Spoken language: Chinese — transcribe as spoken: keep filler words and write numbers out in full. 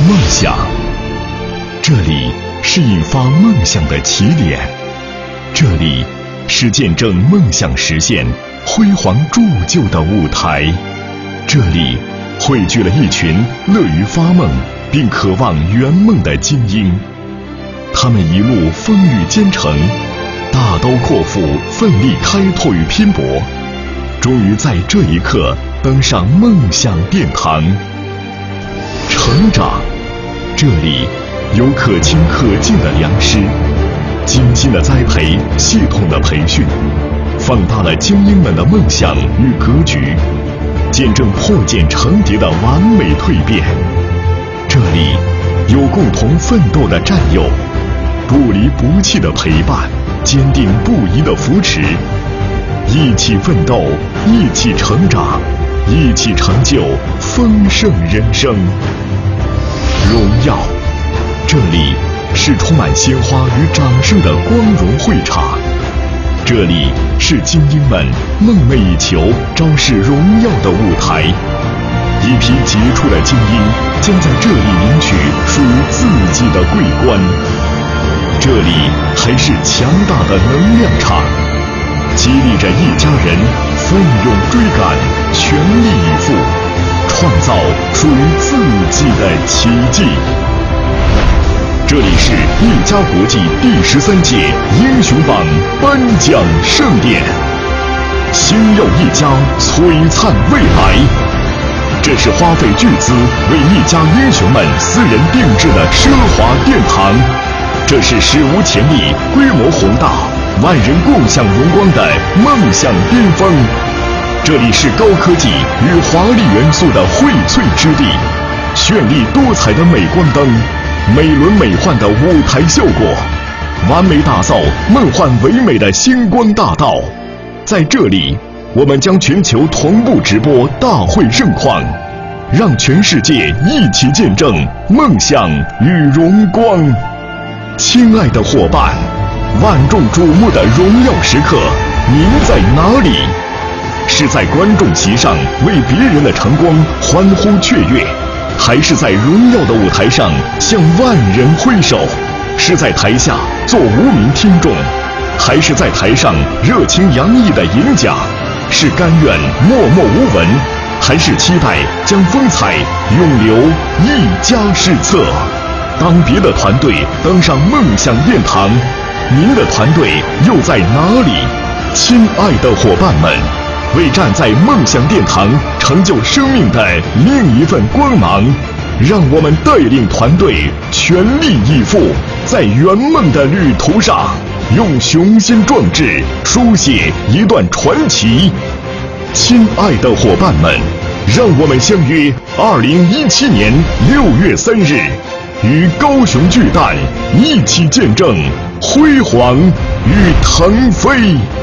梦想，这里是引发梦想的起点，这里是见证梦想实现、辉煌铸就的舞台，这里汇聚了一群乐于发梦并渴望圆梦的精英，他们一路风雨兼程，大刀阔斧，奋力开拓与拼搏，终于在这一刻登上梦想殿堂。成长，这里有可亲可敬的良师，精心的栽培，系统的培训，放大了精英们的梦想与格局，见证破茧成蝶的完美蜕变。这里有共同奋斗的战友，不离不弃的陪伴，坚定不移的扶持，一起奋斗，一起成长，一起成就丰盛人生。荣耀，这里是充满鲜花与掌声的光荣会场，这里是精英们梦寐以求、昭示荣耀的舞台。一批杰出的精英将在这里领取属于自己的桂冠。这里还是强大的能量场，激励着一家人奋勇追赶，全力以赴，创造属于自己的奇迹。这里是一家国际第十三届英雄榜颁奖盛典，星耀一家，璀璨未来。这是花费巨资为一家英雄们私人定制的奢华殿堂，这是史无前例、规模宏大、万人共享荣光的梦想巅峰。这里是高科技与华丽元素的荟萃之地，绚丽多彩的镁光灯，美轮美奂的舞台效果，完美打造梦幻唯美的星光大道。在这里，我们将全球同步直播大会盛况，让全世界一起见证梦想与荣光。亲爱的伙伴，万众瞩目的荣耀时刻，您在哪里？是在观众席上为别人的成功欢呼雀跃，还是在荣耀的舞台上向万人挥手？是在台下做无名听众，还是在台上热情洋溢的演讲？是甘愿默默无闻，还是期待将风采永留一家史册？当别的团队登上梦想殿堂，您的团队又在哪里？亲爱的伙伴们，为站在梦想殿堂成就生命的另一份光芒，让我们带领团队全力以赴，在圆梦的旅途上用雄心壮志书写一段传奇。亲爱的伙伴们，让我们相约二零一七年六月三日，与高雄巨蛋一起见证辉煌与腾飞。